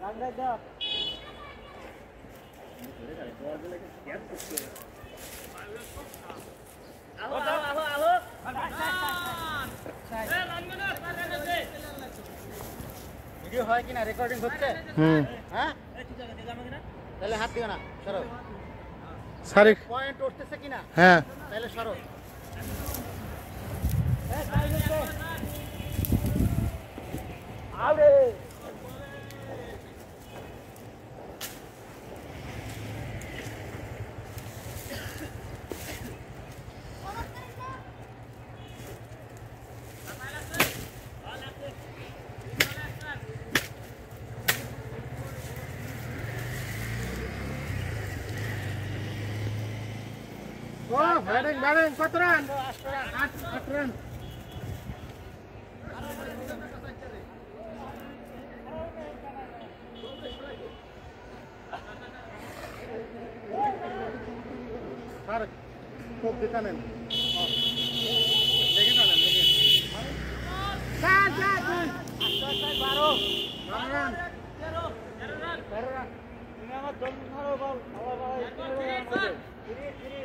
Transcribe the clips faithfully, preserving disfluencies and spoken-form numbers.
Video হয় কিনা recording হচ্ছে হুম হ্যাঁ তাহলে হাত দিও না সরো সরি পয়েন্ট উঠতেছে কিনা হ্যাঁ তাহলে সরো এ টাইম হচ্ছে আরে Oh, batting, batting, empat run. empat run. Tarik, kop di kanan. Oh, lagi kanan, lagi. Sat, sat, sat. Sat, baru. Baru run. Baru run. Ini amat dom tharo ball. Awal awal itu run. Kiri, kiri.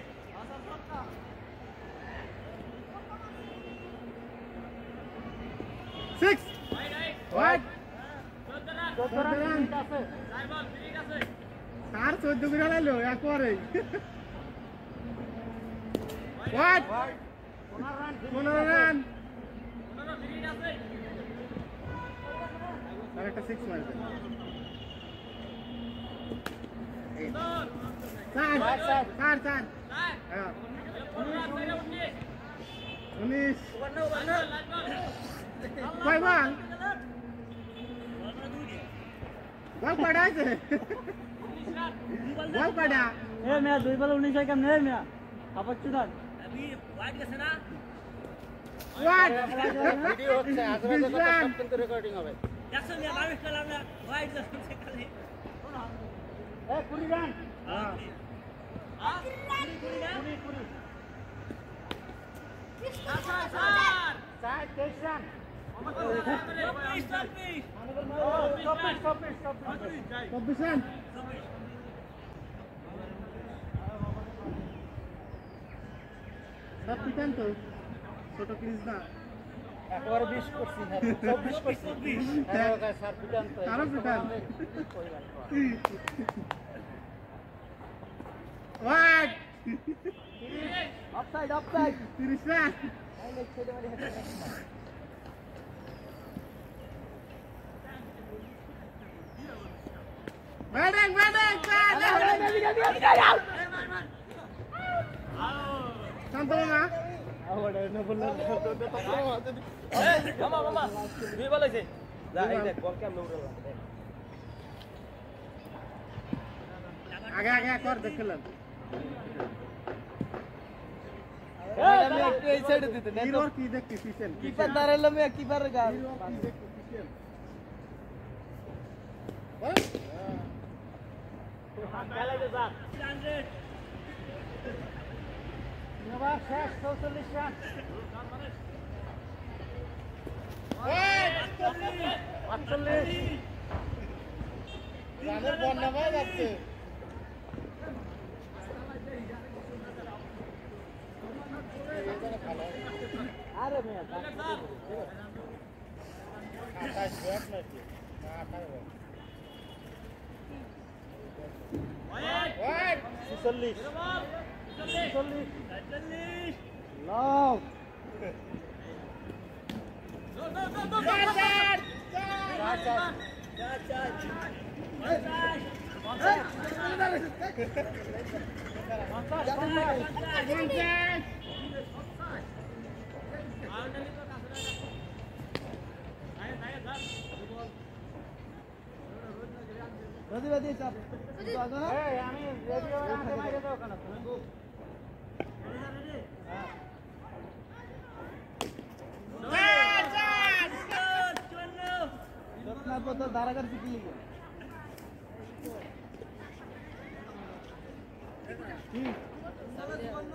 Six. Wide. চোদ্দ run আছে। চার বল free আছে। চার চোদ্দ করে লাইলো একবারে। Wide. পনেরো run. পনেরো রান। পনেরো ফ্রি আছে। আর একটা সিক্স মারবে। চার চার চার চার হ্যাঁ উনিশ কয় বল বল কয়টা আছে বল কয়টা এ মিয়া দুই বল উনিশ হয় কেমনে মিয়া আবার চুদান আমি ওয়াইড গেছে না ওয়াইড ভিডিও হচ্ছে আজরাতে কথা সব কিন্তু রেকর্ডিং হবে দেখছো মিয়া বাইশ খেলা মিয়া ওয়াইড যাচ্ছে খালি এ কুড়ি রান হ্যাঁ হ্যাঁ কুড়ি রান কুড়ি কুড়ি চার চার চার চার তেইশ রান চব্বিশ চব্বিশ চব্বিশ চব্বিশ চব্বিশ রান সব পিটান তো ছোট ক্রিজ না একবার বিশ করছি চব্বিশ করছি চব্বিশ হ্যাঁ স্যার পিটান তো আরো পিটান ওয়াট অফসাইড অফসাইড তিরিশ রান ব্যাটিং ব্যাটিং শান্ত না আওয়াড়ে না বললে এই মামা মামা দুই বল হইছে যা এই দেখ বল কেমন উড়াল আগে আগে কর দেখলাম এই আমি একটু এই সাইডে দিতে না তো কি দেখছি পিছন কিপার দাঁড়ালো মে কিপার গাল কি দেখছি পিছন হ্যাঁ খেলা দে যা চল্লিশ নবা শেষ চৌচল্লিশ রান এই আটচল্লিশ রানের বন্যা হয়ে যাচ্ছে আরে মিয়া আকাশ ব্যাট নাকি না আকাশ ব্যাট ওয়াইড ওয়াইড ছেচল্লিশ ছেচল্লিশ সাতচল্লিশ লও দো দো দো দো চার চার চার চার চার পঞ্চাশ পঞ্চাশ প্রতিবাদী চাপ এই আমি রেডিও আনতে বাইরে দাও কেন তুমি চার চার চুয়ান্ন দক্ষিণ পথ দারাগার সিটি লিগে কি চুয়ান্ন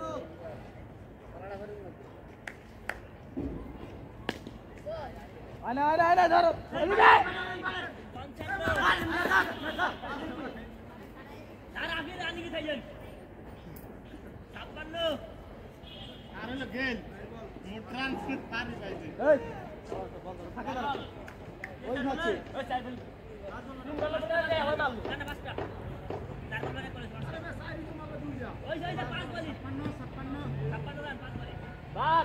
আনা আনা আনা ধরো গেল মোট ট্রান্সফার পারি পাইছে এই থাকা দাঁড়া ওই হচ্ছে ওই সাইকেল তুমি বলো তো রে হয় দাও না পাঁচটা চার বলে করে আরে मैं सारी तुम्हारा दूर जा ওই ওই পাঁচ বলি ছাপ্পান্ন ছাপ্পান্ন ছাপ্পান্ন রান পাঁচ বলে বার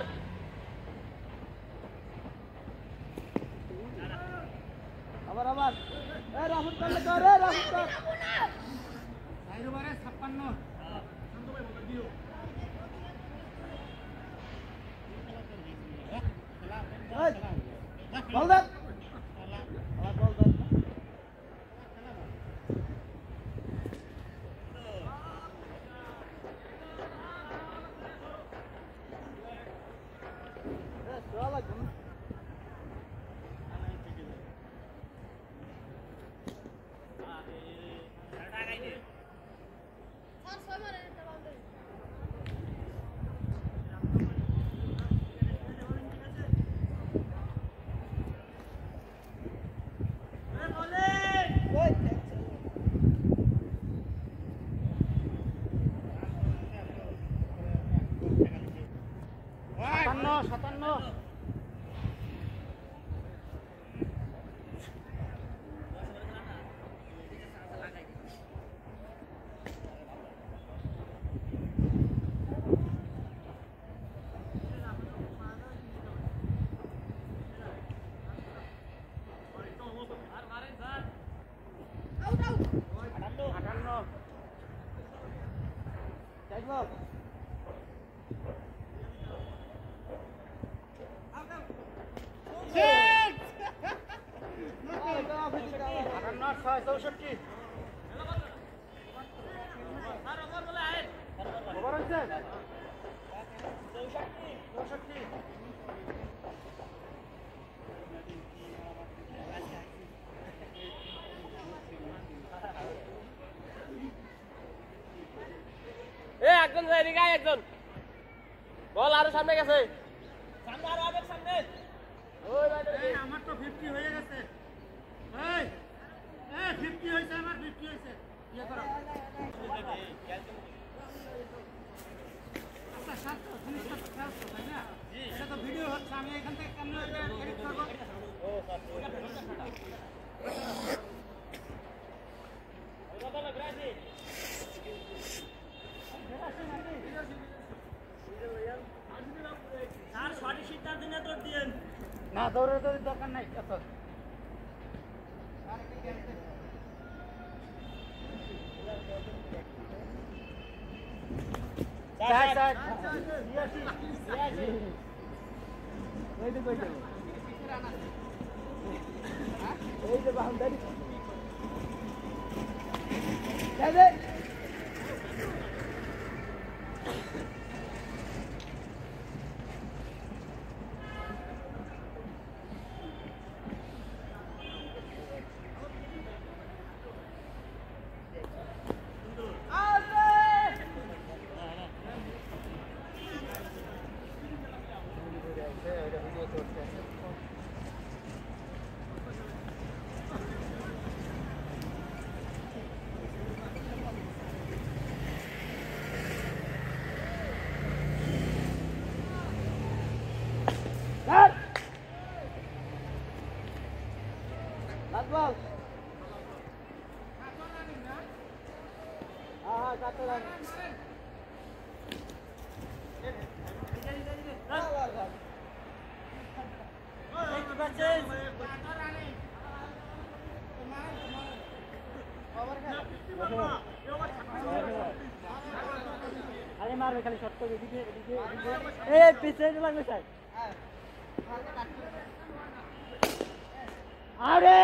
আবার আবার এ রাহুল করলে কর রে রাহুল কর সাইরো বারে ছাপ্পান্ন শান্ত ভাই বল দিও বল দে আবার বল দে এ সোয়া লাগবে সাতান্ন সাতান্ন আটান্ন চাইবো আটান্ন ছয় চৌষট্টি ওভার হচ্ছে চৌষট্টি চৌষট্টি এ একজন যাই রিগায় একজন বল আরো সামনে গেছে সামনে আরো আগে সামনে ওই এই আমার তো পঞ্চাশ হয়ে গেছে এই এই পঞ্চাশ হইছে আমার পঞ্চাশ হইছে ইয়া করো আচ্ছা সাত জিনিসটা খেয়াল করো তাই না জি এটা তো ভিডিও হচ্ছে আমি এখান থেকে কেমনে এডিট করব ও স্যার ওটা বলো গ্রাজি আর সঠিক সিদ্ধান্ত নিয়ে দৌড় দিয়েন না দৌড়ের তো দরকার নাই এত চার চার ওই যে কই যাবো এই যে বাউন্ডারি যাই দে Ball. Ah, satu lagi. Kali mar kali shot ko dike dike. Eh, piche lagbe sai. Are!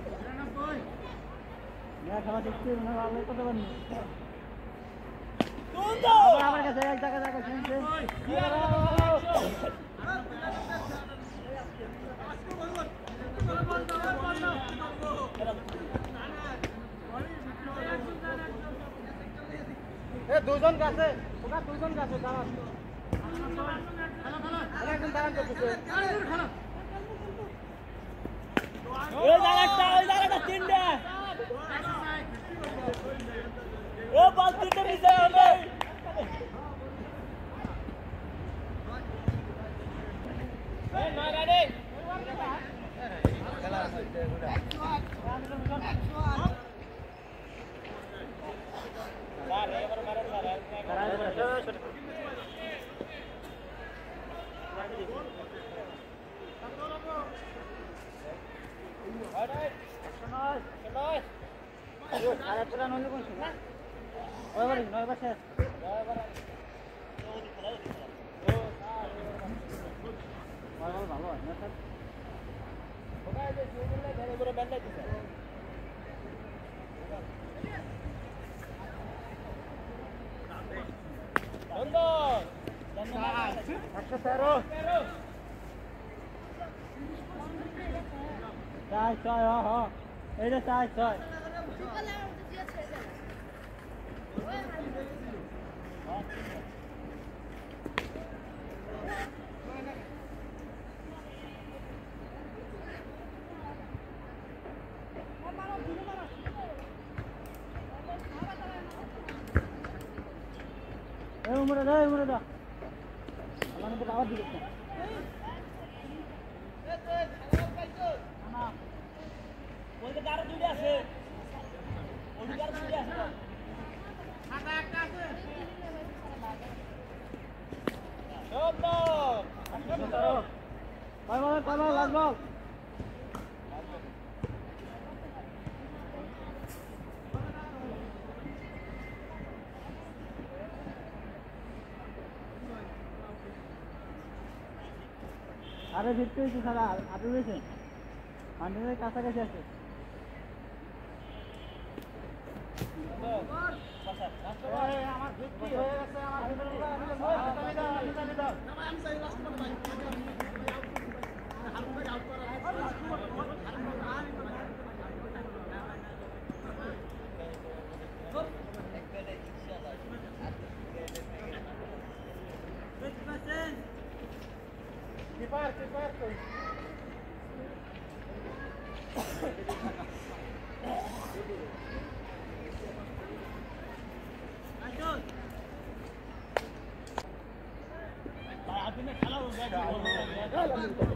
Ya, kalau dikit, mana lalu kau tu আমার কাছে এক জায়গা জায়গা শুনছে এ দুজন গাছে ওটা দুজন গাছে দাঁড়ান একজন দাঁড়ান করতেছে ওই জায়গাটা ওই জায়গাটা তিনটা ও বল তিনটা নিচে হবে এই নয় গাড়ি খেলা হচ্ছে গুড়া স্যার এবার মারেন স্যার একশো তেরো চার ছয় হ হ এইটা চার ছয় এই উমরে দা উমরে দা আমার তো আওয়াজ দিচ্ছে না ওইটা আরো দুইটা আছে ওইটা আরো দুইটা আছে আটা একটা আছে সুন্দর কয় বল কয় বল লাস্ট বল আরে ভিড়তে হয়েছে সারা আটু রয়েছে হান্ড্রেডের কাছাকাছি আছে আমার ভিত্তি হয়ে গেছে Kipar, kipar tuh. Lanjut. Pak, apinya kalau udah